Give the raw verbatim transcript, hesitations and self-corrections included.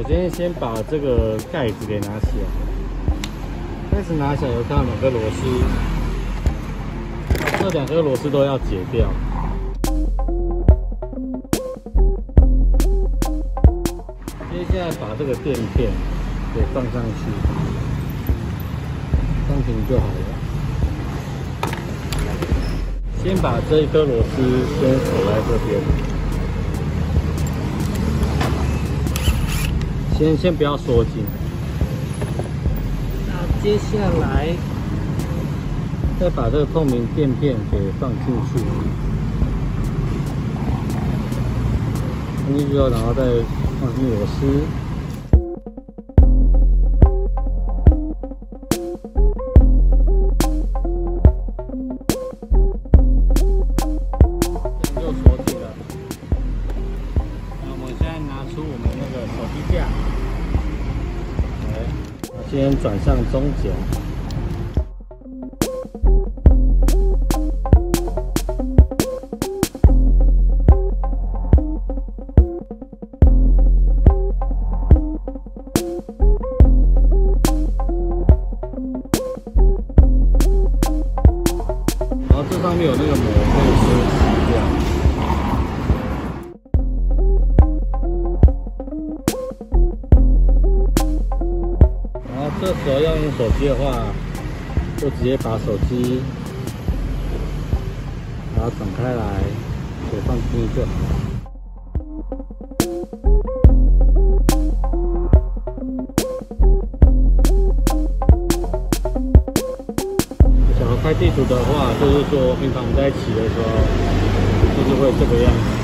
首先先把这个盖子给拿起来，盖子拿起来有看到两颗螺丝，这两颗螺丝都要解掉。接下来把这个垫片给放上去，放平就好了。先把这一颗螺丝先锁在这边。 先先不要缩紧，那接下来再把这个透明垫片给放进去，放进去后，然后再放进螺丝，就锁紧了。那我们现在拿出我们那个手机架。 先转向中角，然后这上面有那个膜可以先洗掉。 这时候要用手机的话，就直接把手机把它转开来，给放进去就好。想要开地图的话，就是说平常在骑的时候，就是会这个样子。